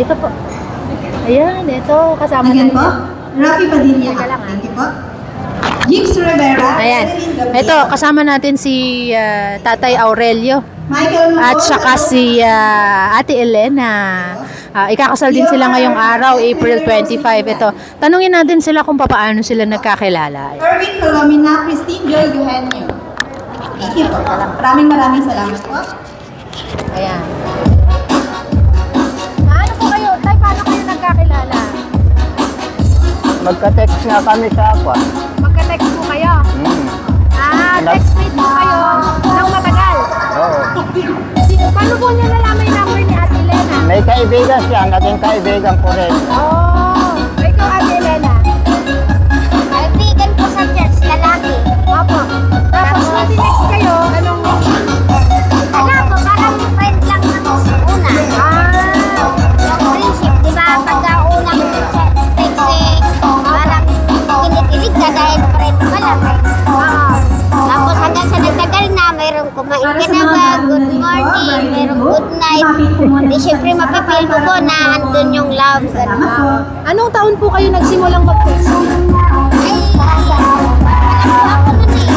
Dito po. Ayan, ito. Kasama Again natin. po, Rocky Padilla. Teka lang, Thank you po. Jigs Rivera. Ayan. Ito, kasama natin si Tatay Aurelio. Michael At saka si Ate Elena. Ikakasal din sila ngayong araw, April 25. Ito, tanungin natin sila kung paano sila nagkakilala. Erwin Colomina, Christine Joy Eugenio. Thank you po. Maraming salamat po. Ayan. Ano po kayo? Tay, paano kayo nagkakilala? Magka-text nga kami sa ako. Magka-text po kayo? Textmate po kayo ng matagal? Oo. Paano po niya nalaman yung number ni Ate Elena? May kaibigan siya, naging kaibigan ko rin. Oh, ikaw Ate Elena? Kaibigan ko sa church, lalaki. Opo. Tapos nung tinext kayo, anong... Wala po, parang friend lang ako sa una. Yung friendship, di ba, pagka-unang text parang kinikilig ka dahil friend pa lang. Tapos hanggang sa nagtagal na, mayroong kumain ka na ba, good morning, mayroong good night. Di syempre mapipil mo po na andun yung love. Anong taon po kayo nagsimulang mag-text? Ay, ako nun eh.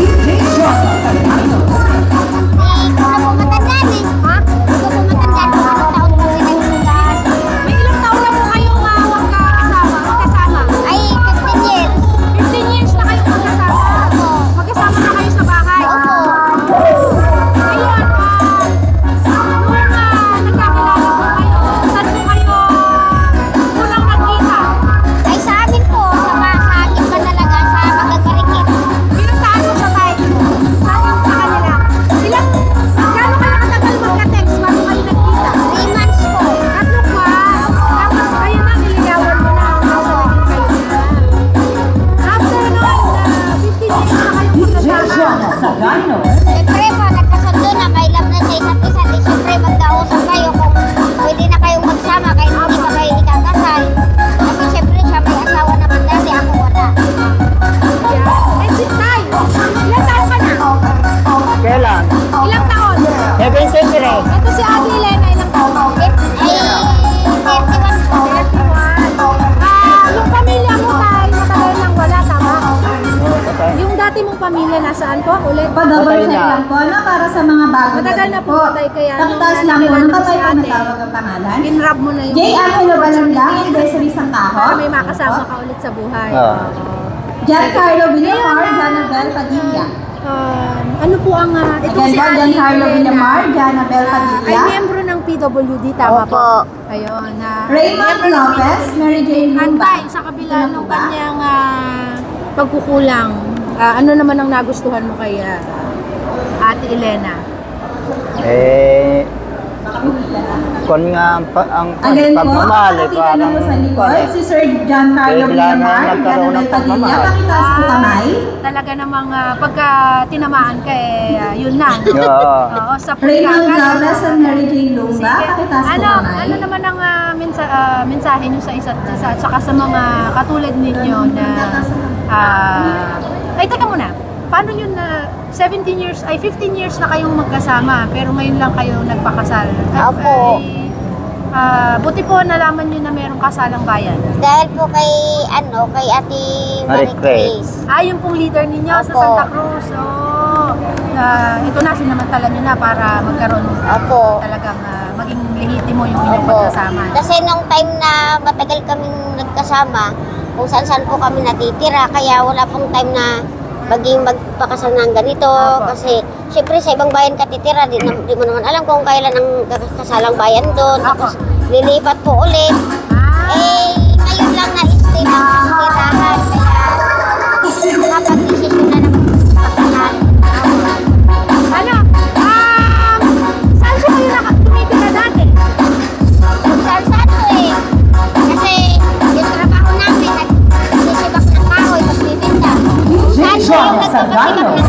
Hindi ko na po matandaan eh. Ha? Hindi ko po matandaan kung anong taon po pinagsugaan. May ilang taon na po kayong magkasama? Ay, 15 years. 15 years na kayong magkasama? Opo. Magkasama na kayo sa bahay? Opo. Ngayon, nung nagkakilala po kayo, saan po kayo unang nagkita? Ay, sa amin po, sa akin pa talaga, sa Magagarikit. Pero saan po sa bahay? Saan po sa kanila? Gaano kayo katagal magka-text bago kayo nagkita? 3 months po. Tatlong buwan. Tapos kayo na, niligawan mo na hanggang sa naging kayo na. After nun, 15 years na kayong magkasama. Siyempre po, nagkasundo na, may love na sa isa't isa. Di siyempre magkausap kayo kung pwede na kayong magsama kahit hindi pa kayo ikakasal. Kasi siyempre siya may asawa naman dati, ako wala. And si Tay, ilang taon ka na? Kailan? Ilang taon? 73. Ito si Ate Elena, ilang taon? Ay, 31 po. 31. Yung pamilya mo, Tay, matagal nang wala, tama? Yung dati mong pamilya, nasaan po? Ulit? Pa-double check lang po, no? Para sa mga bago. Matagal na po, Tay, kaya Takitaas lang po, nung nung tatay si po ate, natawag ang pangalan. Kinrab mo na yung... J. Angelo Balandang and Desiree Para Santaho. may makasama ka ulit sa buhay. Oo. Giancarlo Villamar, Janabel Padilla. Ano po ang... ito Again si po, Ate Giancarlo Elena, Villamar, Janabel ay Padilla. miyembro ng PWD, tama Opo. po? Ayun. Raymond Lopez, Mary Jane Lumba. Antay, sa kabila Sino ng po ba? kanyang pagkukulang, ano naman ang nagustuhan mo kay Ate Elena? Kon nga ang Again po, pagmamahal, nakakita na po sa likod, si Sir Bigla Giancarlo na Villamar, nagkaroon ng Janabel Padilla. pagmamahal. Pakitaas po kamay. Talaga namang pagka tinamaan ka yun na. No? Oo. Oo, sa Raymond pagkakala. Lopez and Mary Jane Lumba. Pakitaas po kamay. Ano naman ang mensahe nyo sa isa't isa at saka sa mga katulad ninyo na ay teka muna, paano yun na 15 years na kayong magkasama pero ngayon lang kayo nagpakasal? Opo. Buti po nalaman nyo na merong kasalang bayan. Dahil po kay Ate Marie Chris. Yung pong leader ninyo sa Opo. Santa Cruz. Ito na, sinamantala nyo na para magkaroon Opo. talagang maging lehitimo yung inyong Opo. magsasama. Kasi nung time na matagal kaming nagkasama, kung saan-saan po kami natitira, kaya wala pong time na maging magpakasal ng ganito. Opo. Kasi syempre sa ibang bayan ka titira, di mo naman alam kung kailan ang kasalang bayan doon. Opo. Tapos lilipat po ulit. Ngayon lang na-stay ng tirahan. Kaya nakapag-desisyon na ng pagkasalan. Saan po kayo tumitira dati? Saan-saan po eh. Kasi yung trabaho namin, nagsisibak ng kahoy, magbibinta. Saan po yung nagpapasibak ng